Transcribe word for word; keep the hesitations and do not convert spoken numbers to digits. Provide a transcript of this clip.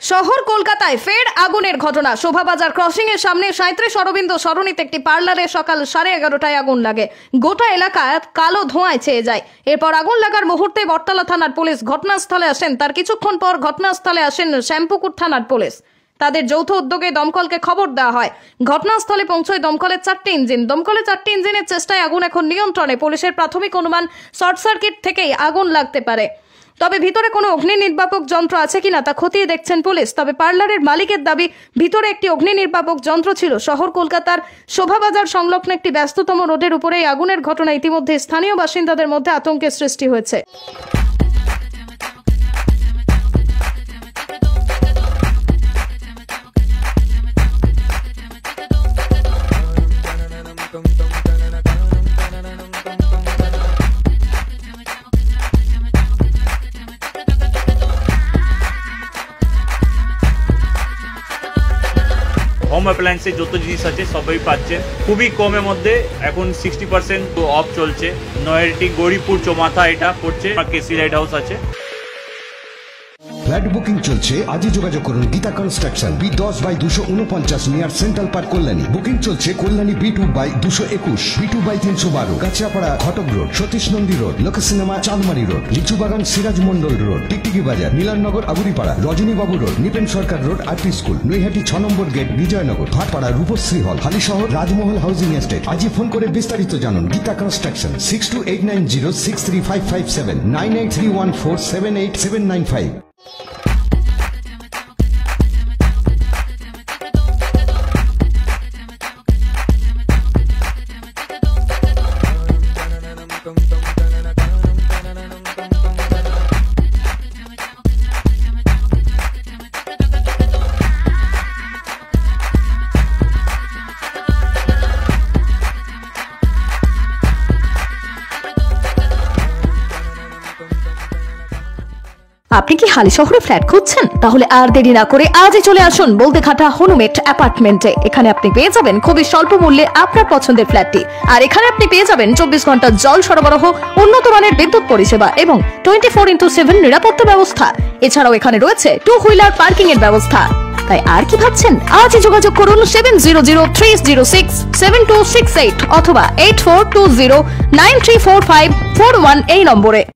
শহর কলকাতায় ফের আগুনের ঘটনা। শোভাবাজার ক্রসিং এর সামনে সাঁইত্রিশ অরবিন্দ সরণিতে একটি পার্লারে সকাল সাড়ে এগারোটায় আগুন লাগে। গোটা এলাকা কালো ধোঁয়ায় ছেয়ে যায়। এরপর আগুন লাগার মুহূর্তে বটতলা থানার পুলিশ ঘটনাস্থলে আসেন। তার কিছুক্ষণ পর ঘটনাস্থলে আসেন শ্যামপুকুর থানার পুলিশ। তাদের যৌথ উদ্যোগে দমকলকে খবর দেওয়া হয়। ঘটনাস্থলে পৌঁছয় দমকলের চারটি ইঞ্জিন। দমকলের চারটি ইঞ্জিনের চেষ্টায় আগুন এখন নিয়ন্ত্রণে। পুলিশের প্রাথমিক অনুমান শর্ট সার্কিট থেকেই আগুন লাগতে পারে। তবে ভিতরে কোনো অগ্নি নির্বাপক যন্ত্র আছে কিনা তা খতিয়ে দেখছেন পুলিশ। তবে পার্লারের মালিকের দাবি, ভিতরে একটি অগ্নি নির্বাপক যন্ত্র ছিল। শহর কলকাতার শোভাবাজার সংলগ্ন একটি ব্যস্ততম রোডের উপরে এই আগুনের ঘটনা ইতিমধ্যে স্থানীয় বাসিন্দাদের মধ্যে আতঙ্কের সৃষ্টি হয়েছে। হোম অ্যাপ্লায়েন্সে যত জিনিস আছে সবই পাচ্ছেন খুবই কমের মধ্যে। এখন সিক্সটি পার্সেন্ট অফ চলছে। নয়ারটি গৌরীপুর চৌমাথা এটা পড়ছে, কেসি লাইট হাউস আছে। ফ্ল্যাট বুকিং চলছে, আজই যোগাযোগ করুন গীতা কনস্ট্রাকশন, বি দশ বাই দুশো উনপঞ্চাশ near central park Kalyani. Booking চলছে কল্যাণী বি টু বাই দুশো একুশ, বি টু বাই তিনশো বারো, Kachiapara Ghatak road, Satish Nandi road, Lok cinema Chandmari road, Lichubagan Siraj Mandal road, Tiktiki Bazar, Milannagar Aguripara, Rajanibabu road, Nipen Sarkar road, RP school, Naihati ছ number gate, Bijoynagar, Bhatpara, Rupashree hall, Halisahar, Rajmahal housing estate. আজই ফোন করে বিস্তারিত জানুন। Gita construction, six two eight nine zero six three five five seven, nine eight three one four seven eight seven nine five. আপনি কি হালিশহরে flat খুঁজছেন? তাহলে আর দেরি না করে আজই চলে আসুন বলদেঘাটা হনুমেট অ্যাপার্টমেন্টে। এখানে আপনি পেয়ে যাবেন খুবই স্বল্প মূল্যে আপনার পছন্দের ফ্ল্যাটটি। আর এখানে আপনি পেয়ে যাবেন চব্বিশ ঘন্টা জল সরবরাহ, উন্নত মানের বিদ্যুৎ পরিষেবা এবং টোয়েন্টি ফোর ইন্টু সেভেন নিরাপত্তা ব্যবস্থা। এছাড়াও এখানে রয়েছে টু হুইলার পার্কিং এর ব্যবস্থা। তাই আর কি ভাবছেন? আজই যোগাযোগ করুন seven zero zero three zero six seven two six eight অথবা eight four two zero nine three four five four one এই নম্বরে।